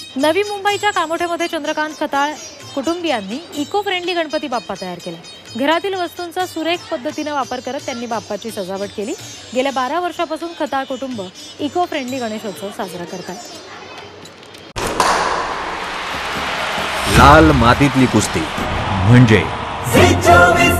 नवी मुंबईच्या कामोठ्यामध्ये चंद्रकांत खताळ कुटुंबियांनी इको फ्रेंडली गणपती बाप्पा तयार केला। घरातील वस्तूंचा सुरेख पद्धतीने वापर करत त्यांनी बाप्पाची सजावट केली। गेल्या 12 वर्षापासून खताळ कुटुंब इको फ्रेंडली गणेशोत्सव साजरा करतात। लाल मातीतली कुस्ती म्हणजे